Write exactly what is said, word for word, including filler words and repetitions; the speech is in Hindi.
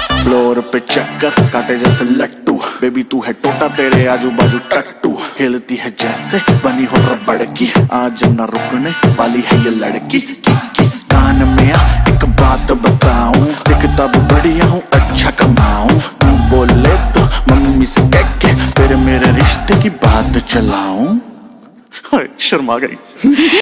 फ्लोर पे चक्कर काटे जैसे लट्टू, बेबी तू है टोटा तेरे आजू बाजू टट्टू, हिलती है जैसे बनी हो रबड़ की, आज न रुकने वाली है ये लड़की की, की। कान में आ एक बात बताऊं, दिखता भी बढ़िया हूँ अच्छा कमाऊं, तू बोले तो मम्मी से कह के फिर मेरे रिश्ते की बात चलाऊं। शर्मा गई।